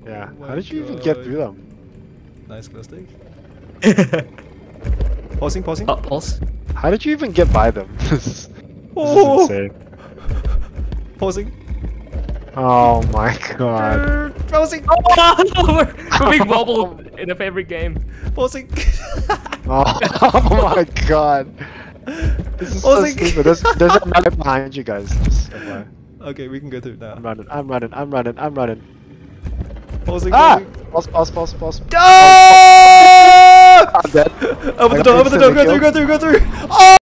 Yeah. Oh How did you even my get God. through them? Nice glow stick. Pausing. Oh, pulse. How did you even get by them? This Oh! is insane. Pausing. Oh my god. Pausing. Oh, we're being wobbled in a favorite game. Pausing. Oh my god. This is so Pausing. stupid. There's a map behind you guys. Just FYI. Okay, we can go through now. I'm running. Pausing. Ah! Pausing. Pause. Ah! I'm dead. Open I the got door. Go instantly through. killed. Oh!